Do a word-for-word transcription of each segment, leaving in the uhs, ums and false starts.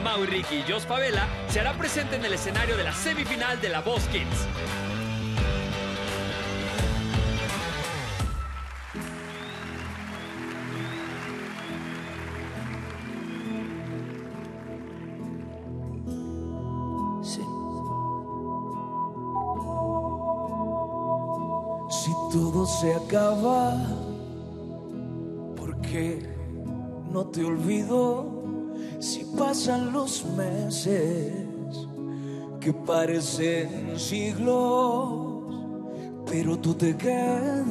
Mau y Ricky y Jos Favela se hará presente en el escenario de la semifinal de La Voz Kids. Si todo se acaba, ¿por qué no te olvido? Si pasan los meses que parecen siglos, pero tú te quedas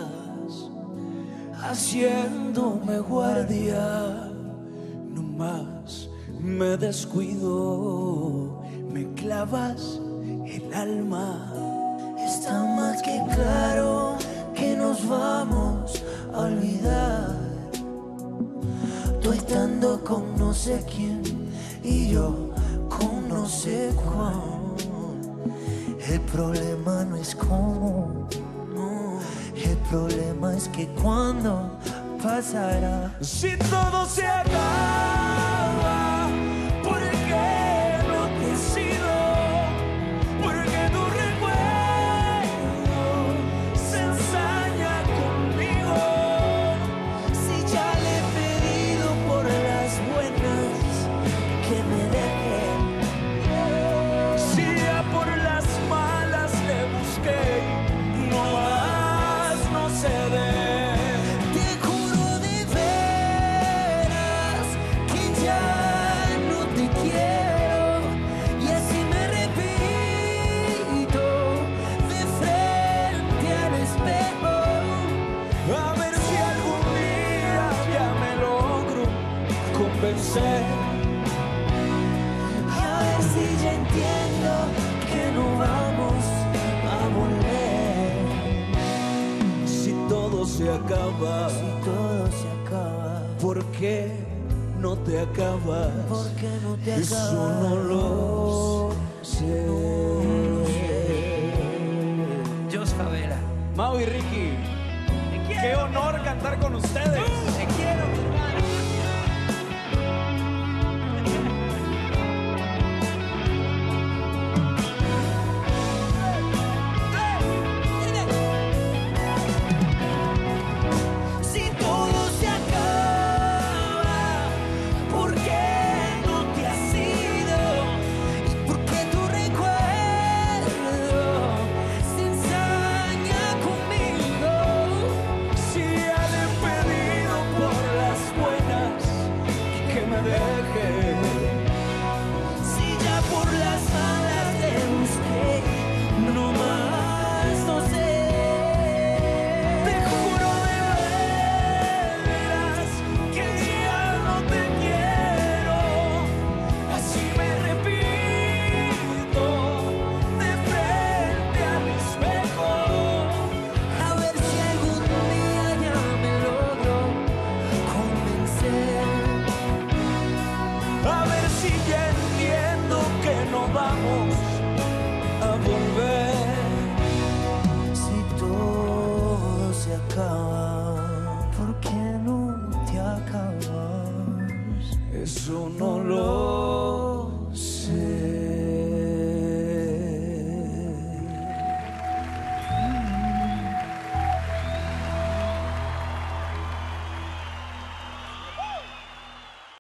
haciéndome guardia. No más me descuido, me clavas el alma. Está más que claro que nos vamos a olvidar. Tú estando con no sé quién y yo con no sé cuán. El problema no es cómo, no. El problema es que cuando pasará. Si todo se acaba, ¿por qué no te he sido? Porque tu recuerdo se ensaña conmigo. Si ya le he pedido por las buenas que me dejen, si ya por las malas le busqué, no más no cede. Te juro de veras que ya no te quiero, y así me repito de frente al espejo. A ver si algún día ya me logro convencer. A ver si ya entiendo que no vamos a volver. Si todo se acaba, si todo se acaba, ¿por qué no te acabas? ¿Por qué no te acabas? Eso no lo sé. Jos Favela. Mau y Ricky, qué honor cantar con ustedes. Te quiero, mi hermano. Si todo se acaba, ¿por qué no te has ido? ¿Y por qué tu recuerdo se ensaña conmigo? Si ya le he pedido por las buenas que me deje, si ya por las malas te busqué, no más no sé. Te juro de veras que ya no te quiero, así me repito de frente al espejo. A ver si algún día ya me logro convencer. A ver si ya entiendo que no vamos a volver. Si todo se acaba, ¿por qué no te acabas? Eso no lo